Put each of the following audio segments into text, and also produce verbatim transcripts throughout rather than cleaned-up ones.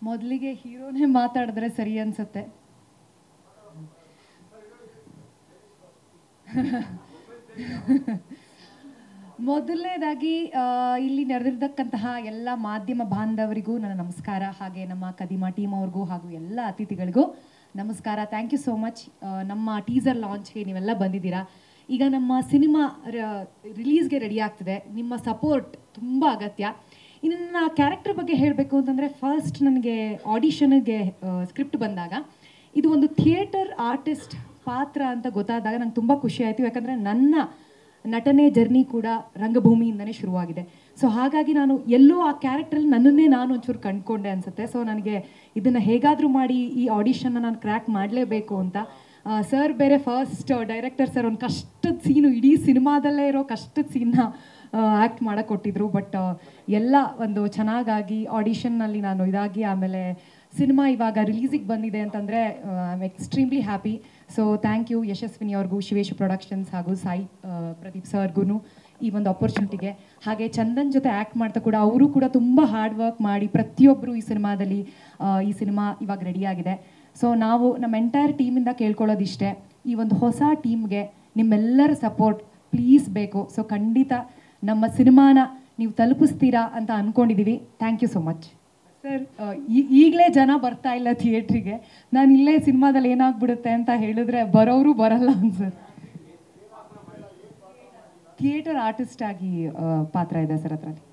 ಮೊದಲಿಗೆ ಹೀರೋನೇ ಮಾತಾಡಿದ್ರೆ ಸರಿ ಅನ್ಸುತ್ತೆ. ಮೊದಲನೇದಾಗಿ ಇಲ್ಲಿ ನೆರೆದಿರ್ತಕ್ಕಂತಹ ಎಲ್ಲ ಮಾಧ್ಯಮ ಬಾಂಧವರಿಗೂ ನನ್ನ ನಮಸ್ಕಾರ. ಹಾಗೆ ನಮ್ಮ ಕದಿಮಾ ಟೀಮ್ ಅವ್ರಿಗೂ ಹಾಗೂ ಎಲ್ಲ ಅತಿಥಿಗಳಿಗೂ ನಮಸ್ಕಾರ. Thank you so much. ನಮ್ಮ ಟೀಸರ್ ಲಾಂಚ್ಗೆ ನೀವೆಲ್ಲ ಬಂದಿದ್ದೀರಾ. ಈಗ ನಮ್ಮ ಸಿನಿಮಾ ರಿಲೀಸ್ಗೆ ರೆಡಿ ಆಗ್ತಿದೆ. ನಿಮ್ಮ ಸಪೋರ್ಟ್ ತುಂಬ ಅಗತ್ಯ. ಇನ್ನು ನನ್ನ ಕ್ಯಾರೆಕ್ಟರ್ ಬಗ್ಗೆ ಹೇಳಬೇಕು ಅಂತಂದರೆ, ಫಸ್ಟ್ ನನಗೆ ಆಡಿಷನ್ಗೆ ಸ್ಕ್ರಿಪ್ಟ್ ಬಂದಾಗ ಇದು ಒಂದು ಥಿಯೇಟರ್ ಆರ್ಟಿಸ್ಟ್ ಪಾತ್ರ ಅಂತ ಗೊತ್ತಾದಾಗ ನಂಗೆ ತುಂಬ ಖುಷಿ ಆಯಿತು. ಯಾಕಂದರೆ ನನ್ನ ನಟನೆ ಜರ್ನಿ ಕೂಡ ರಂಗಭೂಮಿಯಿಂದನೇ ಶುರುವಾಗಿದೆ. ಸೊ ಹಾಗಾಗಿ ನಾನು ಎಲ್ಲೋ ಆ ಕ್ಯಾರೆಕ್ಟ್ರಲ್ಲಿ ನನ್ನನ್ನೇ ನಾನು ಒಂಚೂರು ಕಂಡುಕೊಂಡೆ ಅನಿಸುತ್ತೆ. ಸೊ ನನಗೆ ಇದನ್ನು ಹೇಗಾದರೂ ಮಾಡಿ ಈ ಆಡಿಷನ್ನ ನಾನು ಕ್ರ್ಯಾಕ್ ಮಾಡಲೇಬೇಕು ಅಂತ ಸರ್ ಬೇರೆ ಫಸ್ಟ್ ಡೈರೆಕ್ಟರ್ ಸರ್ ಒಂದು ಕಷ್ಟದ ಸೀನು, ಇಡೀ ಸಿನಿಮಾದಲ್ಲೇ ಇರೋ ಕಷ್ಟದ ಸೀನ್ನ ಆ್ಯಕ್ಟ್ ಮಾಡೋಕ್ಕೆ ಕೊಟ್ಟಿದ್ರು. ಬಟ್ ಎಲ್ಲ ಒಂದು ಚೆನ್ನಾಗಾಗಿ ಆಡಿಷನ್ನಲ್ಲಿ ನಾನು ಇದಾಗಿ ಆಮೇಲೆ ಸಿನಿಮಾ ಇವಾಗ ರಿಲೀಸಿಗೆ ಬಂದಿದೆ ಅಂತಂದರೆ I am extremely happy. So thank you Yashaswini ಅವ್ರಿಗೂ, ಶಿವೇಶ್ ಪ್ರೊಡಕ್ಷನ್ಸ್ ಹಾಗೂ ಸಾಯಿ ಪ್ರದೀಪ್ ಸರ್ಗೂ ಈ ಒಂದು ಅಪರ್ಚುನಿಟಿಗೆ. ಹಾಗೆ ಚಂದನ್ ಜೊತೆ ಆ್ಯಕ್ಟ್ ಮಾಡ್ತಾ ಕೂಡ ಅವರು ಕೂಡ ತುಂಬ ಹಾರ್ಡ್ ವರ್ಕ್ ಮಾಡಿ ಪ್ರತಿಯೊಬ್ಬರು ಈ ಸಿನಿಮಾದಲ್ಲಿ ಈ ಸಿನಿಮಾ ಇವಾಗ ರೆಡಿಯಾಗಿದೆ. ಸೊ ನಾವು ನಮ್ಮ ಎಂಟೈರ್ ಟೀಮಿಂದ ಕೇಳ್ಕೊಳ್ಳೋದಿಷ್ಟೇ, ಈ ಒಂದು ಹೊಸ ಟೀಮ್ಗೆ ನಿಮ್ಮೆಲ್ಲರ ಸಪೋರ್ಟ್ ಪ್ಲೀಸ್ ಬೇಕು. ಸೊ ಖಂಡಿತ ನಮ್ಮ ಸಿನಿಮಾನ ನೀವು ತಲುಪಿಸ್ತೀರಾ ಅಂತ ಅಂದ್ಕೊಂಡಿದ್ದೀವಿ. Thank you so much sir. ಈಗಲೇ ಜನ ಬರ್ತಾ ಇಲ್ಲ ಥಿಯೇಟ್ರಿಗೆ. ನಾನು ಇಲ್ಲೇ ಸಿನಿಮಾದಲ್ಲಿ ಏನಾಗ್ಬಿಡುತ್ತೆ ಅಂತ ಹೇಳಿದ್ರೆ ಬರೋರು ಬರಲ್ಲ ಅನ್ಸರ್. ಥಿಯೇಟರ್ ಆರ್ಟಿಸ್ಟ್ ಆಗಿ ಪಾತ್ರ ಇದೆ ಸರ್. ಅದರಲ್ಲಿ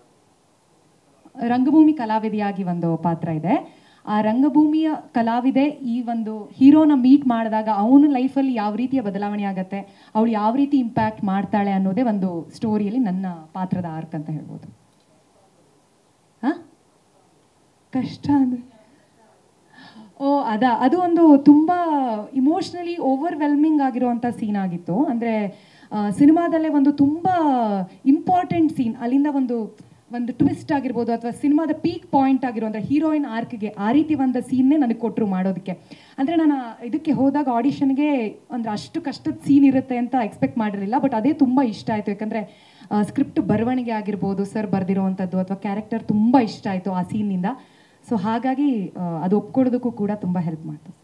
ರಂಗಭೂಮಿ ಕಲಾವಿದೆಯಾಗಿ ಒಂದು ಪಾತ್ರ ಇದೆ. ಆ ರಂಗಭೂಮಿಯ ಕಲಾವಿದೆ ಈ ಒಂದು ಹೀರೋನ ಮೀಟ್ ಮಾಡಿದಾಗ ಅವನ ಲೈಫಲ್ಲಿ ಯಾವ ರೀತಿಯ ಬದಲಾವಣೆ ಆಗುತ್ತೆ, ಅವಳು ಯಾವ ರೀತಿ ಇಂಪ್ಯಾಕ್ಟ್ ಮಾಡ್ತಾಳೆ ಅನ್ನೋದೇ ಒಂದು ಸ್ಟೋರಿಯಲ್ಲಿ ನನ್ನ ಪಾತ್ರದ ಆರ್ಕ್ ಅಂತ ಹೇಳ್ಬೋದು. ಹಾಂ, ಕಷ್ಟ ಅಂದರೆ ಓ ಅದಾ ಅದು ಒಂದು ತುಂಬ ಇಮೋಷ್ನಲಿ ಓವರ್ವೆಲ್ಮಿಂಗ್ ಆಗಿರುವಂಥ ಸೀನ್ ಆಗಿತ್ತು. ಅಂದರೆ ಸಿನಿಮಾದಲ್ಲೇ ಒಂದು ತುಂಬ ಇಂಪಾರ್ಟೆಂಟ್ ಸೀನ್, ಅಲ್ಲಿಂದ ಒಂದು ಒಂದು ಟ್ವಿಸ್ಟ್ ಆಗಿರ್ಬೋದು ಅಥವಾ ಸಿನಿಮಾದ ಪೀಕ್ ಪಾಯಿಂಟ್ ಆಗಿರೋ ಅಂದರೆ ಹೀರೋಯಿನ್ ಆರ್ಕ್ಗೆ ಆ ರೀತಿ ಒಂದು ಸೀನ್ನೇ ನನಗೆ ಕೊಟ್ಟರು ಮಾಡೋದಕ್ಕೆ. ಅಂದರೆ ನಾನು ಇದಕ್ಕೆ ಹೋದಾಗ ಆಡಿಷನ್ಗೆ ಅಂದರೆ ಅಷ್ಟು ಕಷ್ಟದ ಸೀನ್ ಇರುತ್ತೆ ಅಂತ ಎಕ್ಸ್ಪೆಕ್ಟ್ ಮಾಡಿರಲಿಲ್ಲ. ಬಟ್ ಅದೇ ತುಂಬ ಇಷ್ಟ ಆಯಿತು. ಯಾಕಂದರೆ ಸ್ಕ್ರಿಪ್ಟ್ ಬರವಣಿಗೆ ಆಗಿರ್ಬೋದು, ಸರ್ ಬರೆದಿರೋವಂಥದ್ದು ಅಥವಾ ಕ್ಯಾರೆಕ್ಟರ್ ತುಂಬ ಇಷ್ಟ ಆಯಿತು ಆ ಸೀನಿಂದ. ಸೊ ಹಾಗಾಗಿ ಅದು ಒಪ್ಕೊಳ್ಳೋದಕ್ಕೂ ಕೂಡ ತುಂಬ ಹೆಲ್ಪ್ ಮಾಡ್ತು.